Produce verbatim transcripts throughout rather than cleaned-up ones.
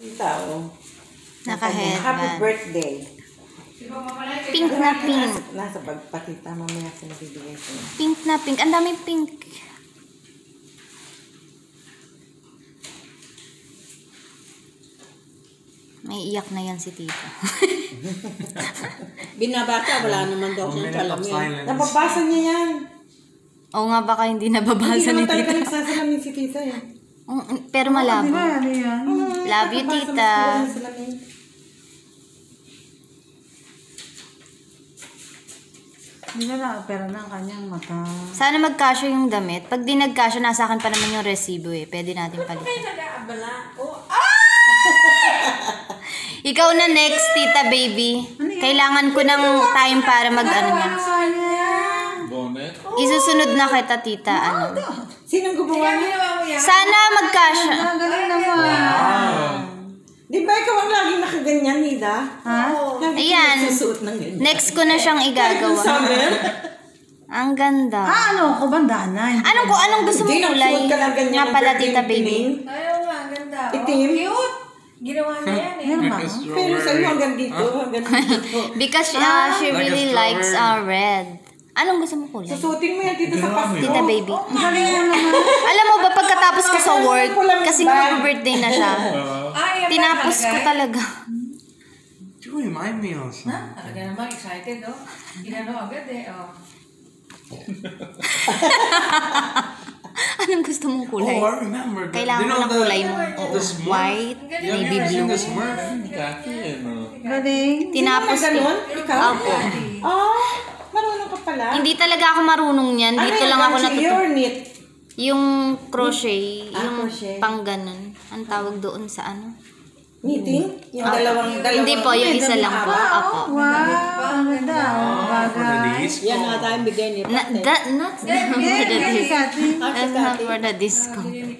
Tao. Naka-headband. Happy birthday. Pink na pink. Nasa, nasa pagpakita mamaya sa nabibigay ko. Pink na pink. Ang daming pink. May iyak na yan si tita. Binabata, wala naman daw siyang salamin. Nababasa niya yan. Oo nga, baka hindi nababasa Hindi ni naman talaga tita. nagsasalamin si tita eh. Mm, Pero malabo. Ano yan? Love you, tita. Hindi na na-opera na ang kanyang mata. Sana magkasya yung damit. Pag di nagkasya, nasa akin pa naman yung resibo eh. Pwede natin palitan. Nag-aabala. Oh, Ikaw na next, tita baby. Kailangan ko ng time para mag-ano yan. Bonnet? Isusunod na kita, tita. Ano? Sinong gumawa niya? Sana magkasya. Ang galing naman. Di ba ikaw ang laging nakaganyan, Nida? Ha? Lagi Ayan. ka nagsusuot ng ganyan. Next ko na siyang igagawa. Summer? Ang ganda. Ah, ano? Kubandanan. Anong ko anong gusto mong Hindi, kulay? nagsuot ka lang ganyan Nga ng pala, birthday tita baby. itim. ayaw nga, ganda. Oh, Itim? cute. Ginawa niya yan eh. Meron ba? Like a Pero sa'yo strawberry. hanggang dito, hanggang dito. Because uh, she Like a really strawberry. likes uh, red. Anong gusto mong kulay? Susutin mo yan dito sa Ginawa mo Pasko. Tita baby. Ang galing mo naman. Alam mo ba, pagkatapos ko sa work, kasi nga mag-birthday na siya, Ay, yan ba tinapos ko talaga? talaga. You remind me of something. Ha? Talaga naman, excited oh. Ginano agad eh, oh. Anong gusto mong kulay? Oh, I remember. The, Kailangan you ko know ng the, kulay mo. the Smurf? White, You have navy you ever seen blue. the Smurf? Khaki and uh, Galing. Tinapos ko. Ganun? Ikaw? Opo. Oh, marunong ka pala. Hindi talaga ako marunong yan. Ano Dito yung lang ako crochet? natuto. Your knit. Yung crochet, Ah, yung crochet. pang ganun. Ang tawag doon sa ano? Knitting? Yung Opo. dalawang, dalawang. Hindi po, yung isa lang po. Opo. Wow, ang ganda. Oh, for the bagay. disco. Yan na tayong bigay ni Na, that, not for the Galing, disco. Kati. That's not for the disco.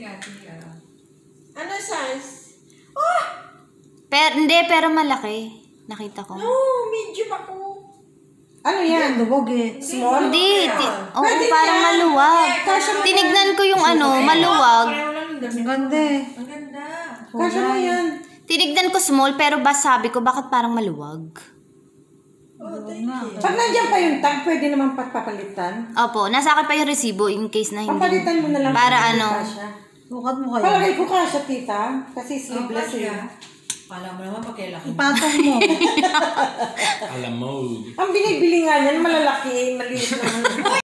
Ano size? Pero, hindi, pero malaki. Nakita ko. Oh, medium ako. Ano yan? Lubog eh. Small? Hindi. Ti- Oo, Pwede parang yan. maluwag. Tinignan ko yung ano, maluwag. Pareho lang yung damit. Ang ganda eh. Ang ganda. Kasya mo yan. Tinignan ko small, pero ba sabi ko, bakit parang maluwag? Oh, thank you. Pag nandiyan pa yung tag, pwede naman pagpapalitan. Opo, nasa akin pa yung resibo in case na hindi. Papalitan mo na lang. Para kung ano? kasya. Sukat mo kayo. Palagay ko kasya, tita. Kasi sleeveless eh. Kala mo naman pagkailaki. Ipatong mo. a la mode. Ang binibili nga niyan, malalaki, maliit naman.